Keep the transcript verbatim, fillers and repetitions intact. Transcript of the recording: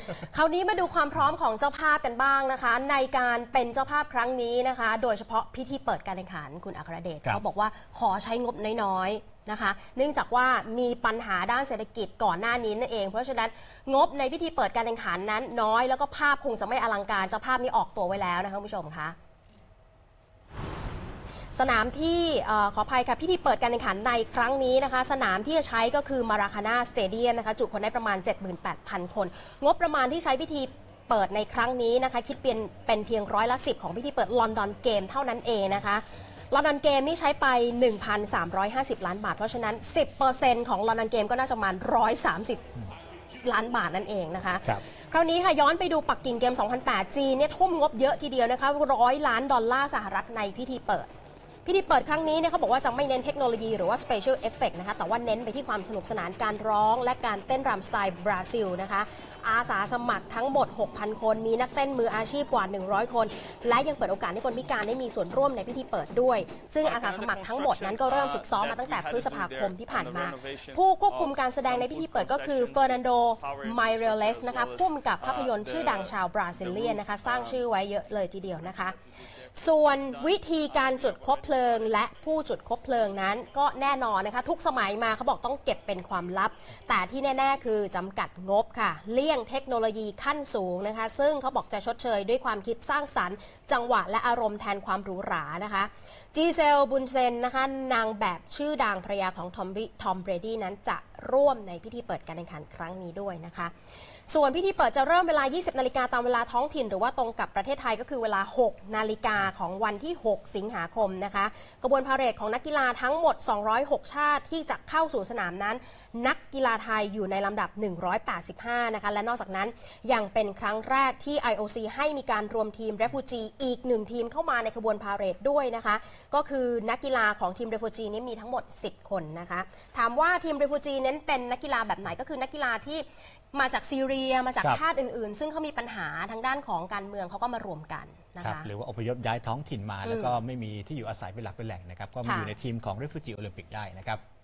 คราวนี้มาดูความพร้อมของเจ้าภาพกันบ้างนะคะในการเป็นเจ้าภาพครั้งนี้นะคะโดยเฉพาะพิธีเปิดการแข่งขันคุณอัครเดชเขาบอกว่าขอใช้งบน้อยๆนะคะเนื่องจากว่ามีปัญหาด้านเศรษฐกิจก่อนหน้านี้นั่นเองเพราะฉะนั้นงบในพิธีเปิดการแข่งขันนั้นน้อยแล้วก็ภาพคงจะไม่อลังการเจ้าภาพนี้ออกตัวไว้แล้วนะคะคุณผู้ชมคะสนามที่ขออภัยค่ะพิธีเปิดการแข่งขันในครั้งนี้นะคะสนามที่จะใช้ก็คือมาราคาน่าสเตเดียมนะคะจุคนได้ประมาณ เจ็ดหมื่นแปดพัน คนงบประมาณที่ใช้พิธีเปิดในครั้งนี้นะคะคิดเป็นเป็นเพียงร้อยละสิบของพิธีเปิดลอนดอนเกมเท่านั้นเองนะคะลอนดอนเกมนี่ใช้ไป หนึ่งพันสามร้อยห้าสิบ ล้านบาทเพราะฉะนั้น สิบเปอร์เซ็นต์ ของลอนดอนเกมก็น่าจะประมาณหนึ่งร้อยสามสิบล้านบาทนั่นเองนะคะคราวนี้ค่ะย้อนไปดูปักกิ่งเกม สองพันแปด จีนเนี่ยทุ่มงบเยอะทีเดียวนะคะร้อยล้านดอลลาร์สหรัฐในพิธีเปิดพิธีเปิดครั้งนี้เนี่ยเขาบอกว่าจะไม่เน้นเทคโนโลยีหรือว่า Special Effect นะคะแต่ว่าเน้นไปที่ความสนุกสนานการร้องและการเต้นรำสไตล์บราซิลนะคะอาสาสมัครทั้งหมด หกพัน คนมีนักเต้นมืออาชีพกว่าหนึ่งร้อยคนและยังเปิดโอกาสให้คนพิการได้มีส่วนร่วมในพิธีเปิดด้วยซึ่งอาสาสมัครทั้งหมดนั้นก็เริ่มฝึกซ้อมมาตั้งแต่พฤษภาคมที่ผ่านมาผู้ควบคุมการแสดงในพิธีเปิดก็คือเฟอร์นันโดไมเรเลสนะคะผู้กำกับภาพยนตร์ชื่อดังชาวบราซิเลียนนะคะสร้างชื่อไว้เยอะเลยทีเดียวนะคะส่วนวิธีการจุดคบเพลิงและผู้จุดคบเพลิงนั้นก็แน่นอนนะคะทุกสมัยมาเขาบอกต้องเก็บเป็นความลับแต่ที่แน่ๆคือจำกัดงบค่ะเลี่ยงเทคโนโลยีขั้นสูงนะคะซึ่งเขาบอกจะชดเชยด้วยความคิดสร้างสรรค์จังหวะและอารมณ์แทนความหรูหรานะคะจีเซลบุนเซนนะคะนางแบบชื่อดังภรรยาของทอมทอมเบรดี้นั้นจะร่วมในพิธีเปิดการแข่งขันครั้งนี้ด้วยนะคะส่วนพิธีเปิดจะเริ่มเวลา ยี่สิบนาฬิกาตามเวลาท้องถิ่นหรือว่าตรงกับประเทศไทยก็คือเวลา หกนาฬิกาของวันที่ หก สิงหาคมนะคะกระบวนพาเหรดของนักกีฬาทั้งหมด สองร้อยหก ชาติที่จะเข้าสู่สนามนั้นนักกีฬาไทยอยู่ในลำดับ หนึ่งร้อยแปดสิบห้า นะคะและนอกจากนั้นยังเป็นครั้งแรกที่ ไอ โอ ซี ให้มีการรวมทีม Refugee อีกหนึ่งทีมเข้ามาในขบวนพาเหรดด้วยนะคะก็คือนักกีฬาของทีม Refugee นี้มีทั้งหมด สิบ คนนะคะถามว่าทีม Refugee เน้นเป็นนักกีฬาแบบไหนก็คือนักกีฬาที่มาจากซีเรียมาจากชาติอื่นๆซึ่งเขามีปัญหาทางด้านของการเมืองเขาก็มารวมกันนะคะหรือว่าอพยพย้ายท้องถิ่นมาแล้วก็ไม่มีที่อยู่อาศัยเป็นหลักเป็นแหล่งนะครับก็มาอยู่ในทีมของ Refugee โอลิมปิกได้นะครับ